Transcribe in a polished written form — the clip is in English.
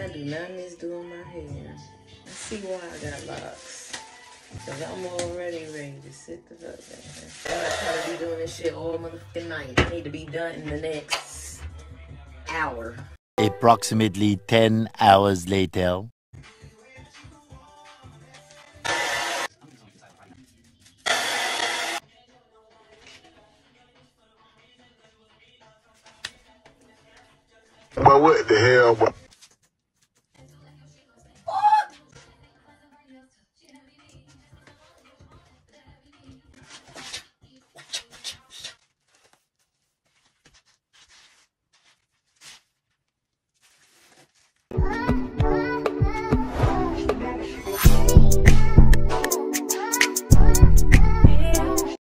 I do not miss doing my hair. I see why I got locks. Because I'm already ready to sit the fuck down. I'm not trying to be doing this shit all motherfucking night. I need to be done in the next hour. Approximately 10 hours later. But what the hell?